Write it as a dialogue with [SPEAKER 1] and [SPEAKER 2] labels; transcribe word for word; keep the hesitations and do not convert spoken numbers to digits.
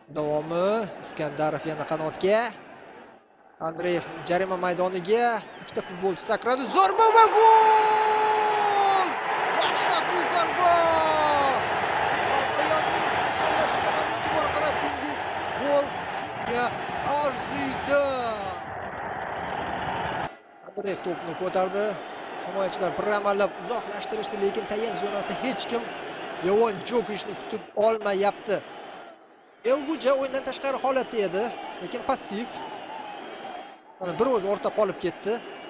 [SPEAKER 1] Davomi Iskandarov yana qanotga. Andreyev jarima maydoniga ikkita futbolchi sakradi. Zarba va gol! Dahshatli zarba! Ayonning nishonlashiga ham e'tibor qaratdingiz. Gol shunga arziydi. Andreyev to'pni ko'tardi. Himoyachilar bir amallab uzoqlashtirishdi, lekin tayanch zonasida hech kim Yovon Jokishni kutib olmayapti. Elguja o'yindan tashqari holatda edi, lekin passiv. Mana bir o'zi ortda qolib ketdi.